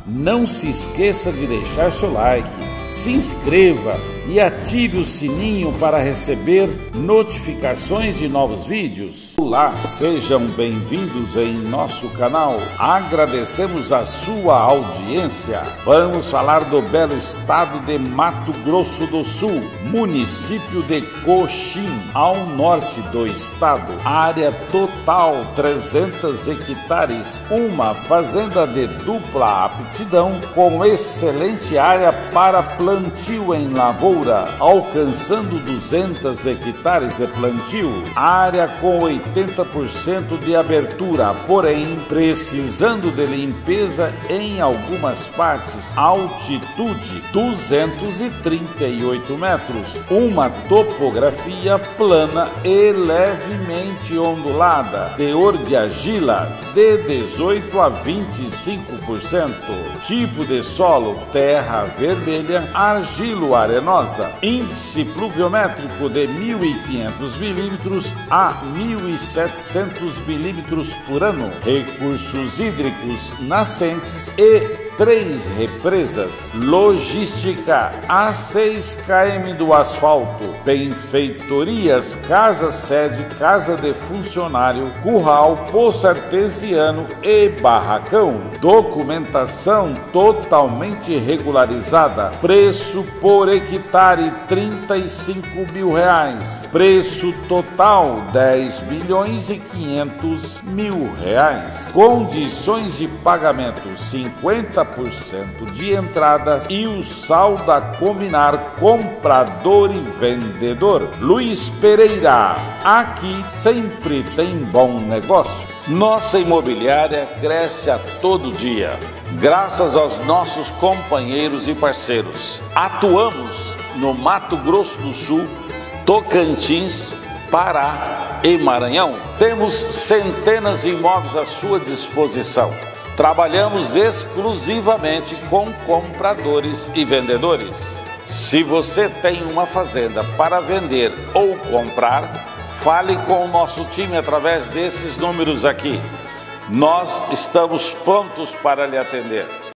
Não se esqueça de deixar seu like, se inscreva e ative o sininho para receber notificações de novos vídeos. Olá, sejam bem-vindos em nosso canal. Agradecemos a sua audiência. Vamos falar do belo estado de Mato Grosso do Sul, município de Coxim, ao norte do estado. Área total 300 hectares, uma fazenda de dupla aptidão com excelente área para plantio em lavoura, alcançando 200 hectares de plantio, área com 80% de abertura, porém precisando de limpeza em algumas partes, altitude 238 metros, uma topografia plana e levemente ondulada, teor de argila de 18 a 25%, tipo de solo terra vermelha, argilo-arenosa, índice pluviométrico de 1.500 milímetros a 1.700 milímetros por ano, recursos hídricos nascentes e 3 represas, logística a 6 km do asfalto, benfeitorias, casa-sede, casa de funcionário, curral, poço artesiano e barracão, documentação totalmente regularizada, preço por hectare R$35 mil, preço total R$10.500.000, condições de pagamento 50% de entrada e o saldo a combinar comprador e vendedor. Luiz Pereira, aqui sempre tem bom negócio. Nossa imobiliária cresce a todo dia, graças aos nossos companheiros e parceiros. Atuamos no Mato Grosso do Sul, Tocantins, Pará e Maranhão. Temos centenas de imóveis à sua disposição. Trabalhamos exclusivamente com compradores e vendedores. Se você tem uma fazenda para vender ou comprar, fale com o nosso time através desses números aqui. Nós estamos prontos para lhe atender.